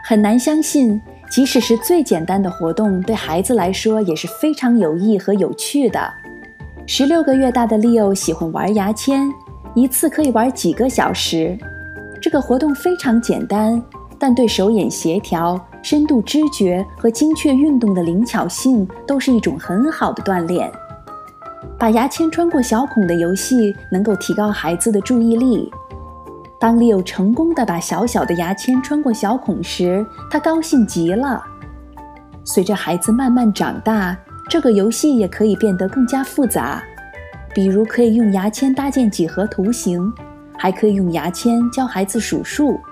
很难相信，即使是最简单的活动，对孩子来说也是非常有益和有趣的。16个月大的 Leo 喜欢玩牙签，一次可以玩几个小时。这个活动非常简单，但对手眼协调、深度知觉和精确运动的灵巧性都是一种很好的锻炼。把牙签穿过小孔的游戏能够提高孩子的注意力。当 Leo 成功地把小小的牙签穿过小孔时，他高兴极了。随着孩子慢慢长大，这个游戏也可以变得更加复杂，比如可以用牙签搭建几何图形，还可以用牙签教孩子数数。